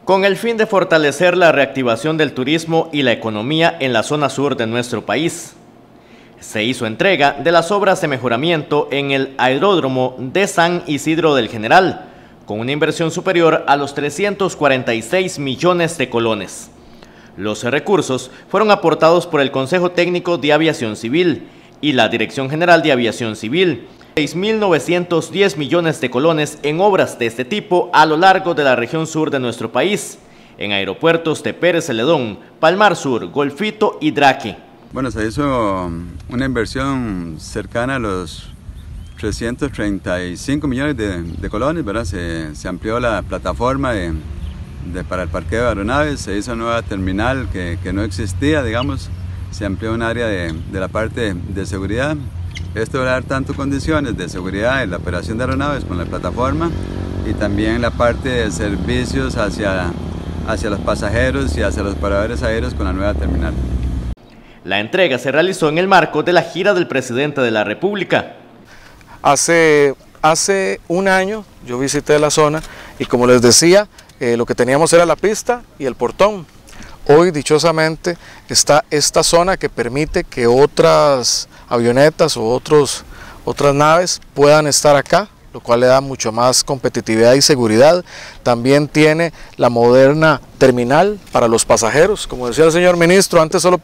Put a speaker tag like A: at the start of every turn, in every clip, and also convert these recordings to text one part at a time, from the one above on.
A: Con el fin de fortalecer la reactivación del turismo y la economía en la zona sur de nuestro país, se hizo entrega de las obras de mejoramiento en el aeródromo de San Isidro del General, con una inversión superior a los 346 millones de colones. Los recursos fueron aportados por el Consejo Técnico de Aviación Civil y la Dirección General de Aviación Civil, 6.910 millones de colones en obras de este tipo a lo largo de la región sur de nuestro país, en aeropuertos de Pérez Celedón, Palmar Sur, Golfito y Draque.
B: Bueno, se hizo una inversión cercana a los 335 millones de colones, ¿verdad? Se amplió la plataforma para el parqueo de aeronaves, se hizo una nueva terminal que no existía, digamos, se amplió un área de la parte de seguridad. Esto va a dar tanto condiciones de seguridad en la operación de aeronaves con la plataforma y también la parte de servicios hacia los pasajeros y hacia los operadores aéreos con la nueva terminal.
A: La entrega se realizó en el marco de la gira del presidente de la República.
C: Hace un año yo visité la zona y, como les decía, lo que teníamos era la pista y el portón. Hoy, dichosamente, está esta zona que permite que otras avionetas o otras naves puedan estar acá, lo cual le da mucho más competitividad y seguridad. También tiene la moderna terminal para los pasajeros. Como decía el señor ministro, antes solo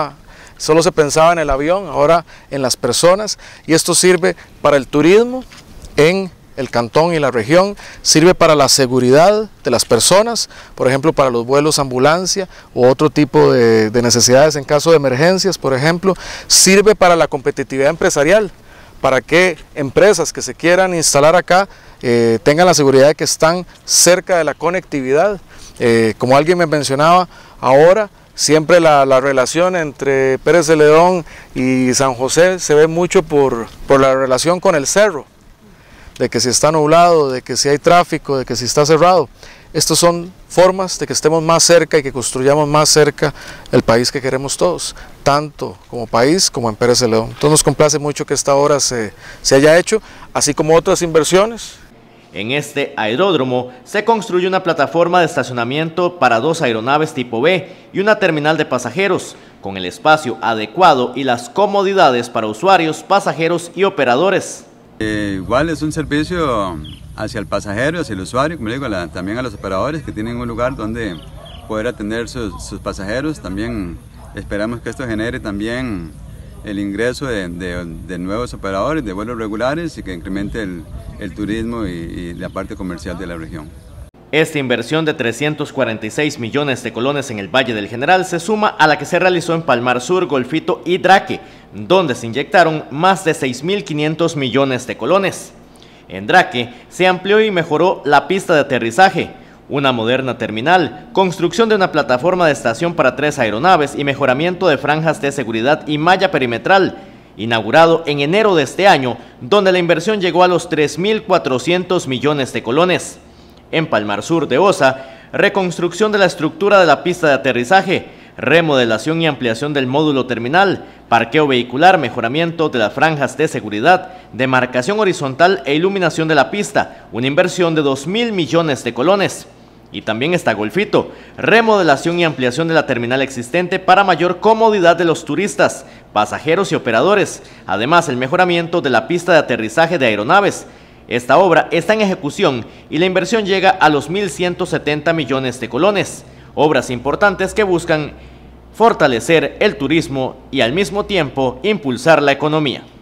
C: se pensaba en el avión, ahora en las personas, y esto sirve para el turismo en el cantón y la región, sirve para la seguridad de las personas, por ejemplo para los vuelos ambulancia u otro tipo de necesidades en caso de emergencias, por ejemplo, sirve para la competitividad empresarial, para que empresas que se quieran instalar acá tengan la seguridad de que están cerca de la conectividad. Como alguien me mencionaba ahora, siempre la relación entre Pérez Celedón y San José se ve mucho por la relación con el cerro, de que si está nublado, de que si hay tráfico, de que si está cerrado. Estas son formas de que estemos más cerca y que construyamos más cerca el país que queremos todos, tanto como país como en Pérez Celedón. Entonces nos complace mucho que esta obra se haya hecho, así como otras inversiones.
A: En este aeródromo se construye una plataforma de estacionamiento para 2 aeronaves tipo B y una terminal de pasajeros, con el espacio adecuado y las comodidades para usuarios, pasajeros y operadores.
B: Igual es un servicio hacia el pasajero, hacia el usuario, como le digo, también a los operadores que tienen un lugar donde poder atender sus pasajeros. También esperamos que esto genere también el ingreso de nuevos operadores, de vuelos regulares, y que incremente el turismo y la parte comercial de la región.
A: Esta inversión de 346 millones de colones en el Valle del General se suma a la que se realizó en Palmar Sur, Golfito y Draque, donde se inyectaron más de 6.500 millones de colones. En Draque se amplió y mejoró la pista de aterrizaje, una moderna terminal, construcción de una plataforma de estación para 3 aeronaves y mejoramiento de franjas de seguridad y malla perimetral, inaugurado en enero de este año, donde la inversión llegó a los 3.400 millones de colones. En Palmar Sur de Osa, reconstrucción de la estructura de la pista de aterrizaje, remodelación y ampliación del módulo terminal, parqueo vehicular, mejoramiento de las franjas de seguridad, demarcación horizontal e iluminación de la pista, una inversión de 2.000 millones de colones. Y también está Golfito, remodelación y ampliación de la terminal existente para mayor comodidad de los turistas, pasajeros y operadores, además el mejoramiento de la pista de aterrizaje de aeronaves. Esta obra está en ejecución y la inversión llega a los 1.170 millones de colones, obras importantes que buscan fortalecer el turismo y al mismo tiempo impulsar la economía.